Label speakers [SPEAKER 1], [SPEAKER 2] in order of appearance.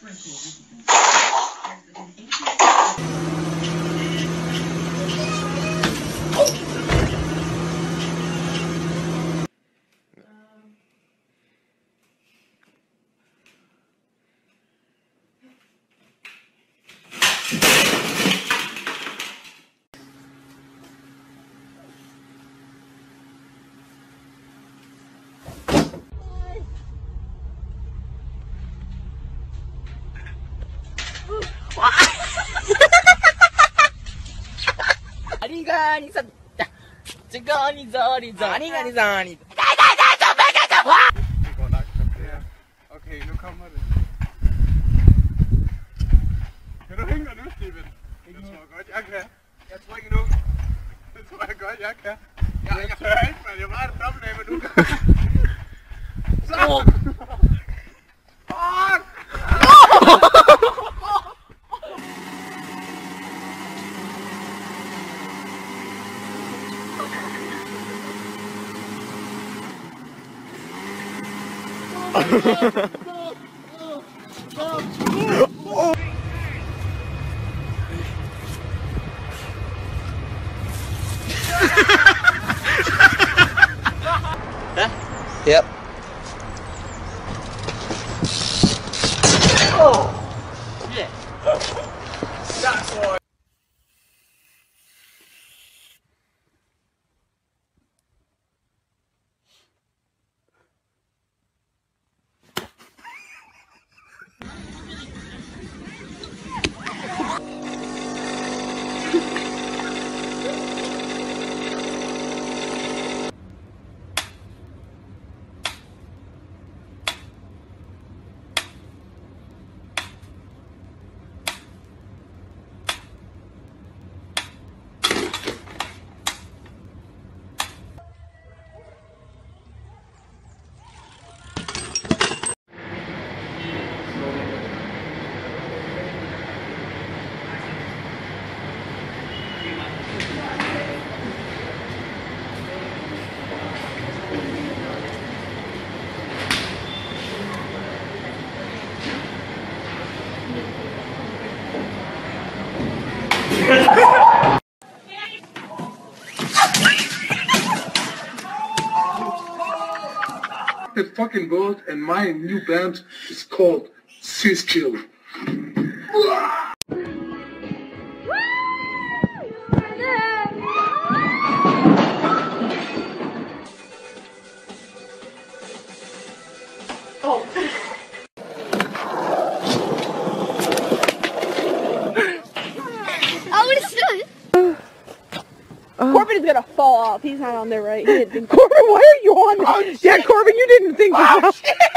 [SPEAKER 1] Okay, nu kommer det. Kan du hænge nu, Steven? Det tror jeg godt, jeg kan. Jeg tror ikke nu. Det tror jeg godt, jeg kan. Jeg tør ikke, man. Jeg var det dobbelt af, men du kan. Så! Fuck!
[SPEAKER 2] Yep.
[SPEAKER 1] Oh! Yeah. That's why. That fucking boat, and my new band is called Sis Chill. Oh.
[SPEAKER 3] Corbin is gonna fall off. He's not on there, right? He didn't think. Corbin, why are you on there? Oh, yeah, Corbin, you didn't think. Oh,